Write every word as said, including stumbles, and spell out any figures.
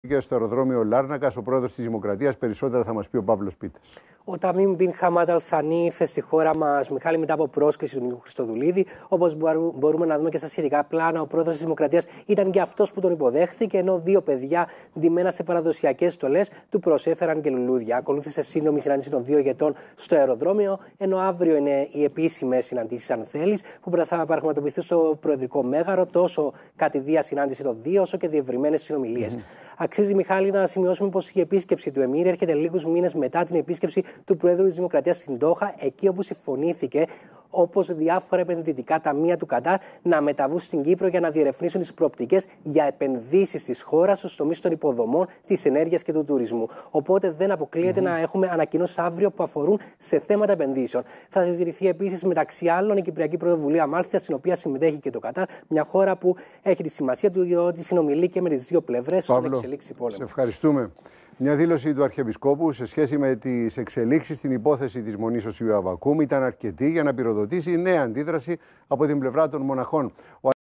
Και στο αεροδρόμιο Λάρνακας, ο πρόεδρος της Δημοκρατίας. Περισσότερα θα μας πει ο Παύλος Πίτας. Ο Ταμίμ Μπιν Χαμάτ Αλ Θανί ήρθε στη χώρα μας, Μιχάλη, μετά από πρόσκληση του Νίκου Χριστοδουλίδη. Όπως μπορούμε να δούμε και στα σχετικά πλάνα, ο πρόεδρος της Δημοκρατίας ήταν και αυτός που τον υποδέχθηκε, ενώ δύο παιδιά ντυμένα σε παραδοσιακές στολές του προσέφεραν και λουλούδια. Ακολούθησε σύντομη συνάντηση των δύο ηγετών στο αεροδρόμιο, ενώ αύριο είναι οι επίσημες συναντήσεις, αν θέλεις, που θα πραγματοποιηθούν στο Προεδρικό Μέγαρο, τόσο κατηδία συνάντηση των δύο, όσο και διευρυμένες συνομιλίες. Mm-hmm. Αξίζει, Μιχάλη, να σημειώσουμε πως η επίσκεψη του Εμίρ έρχεται λίγους μήνες μετά την επίσκεψη του Προέδρου της Δημοκρατίας στην Ντόχα, εκεί όπου συμφωνήθηκε, όπως διάφορα επενδυτικά ταμεία του Κατάρ, να μεταβούν στην Κύπρο για να διερευνήσουν τις προοπτικές για επενδύσεις της χώρας στους τομείς των υποδομών, της ενέργειας και του τουρισμού. Οπότε δεν αποκλείεται mm-hmm. να έχουμε ανακοινώσεις αύριο που αφορούν σε θέματα επενδύσεων. Θα συζητηθεί επίσης, μεταξύ άλλων, η Κυπριακή Πρωτοβουλία Αμάλθεια, στην οποία συμμετέχει και το Κατάρ, μια χώρα που έχει τη σημασία του ότι συνομιλεί και με τις δύο πλευρές στον εξελίξη πόλεμο. Σε ευχαριστούμε. Μια δήλωση του Αρχιεπισκόπου σε σχέση με τις εξελίξεις στην υπόθεση της Μονής Οσίου Αββακούμ ήταν αρκετή για να πυροδοτήσει νέα αντίδραση από την πλευρά των μοναχών.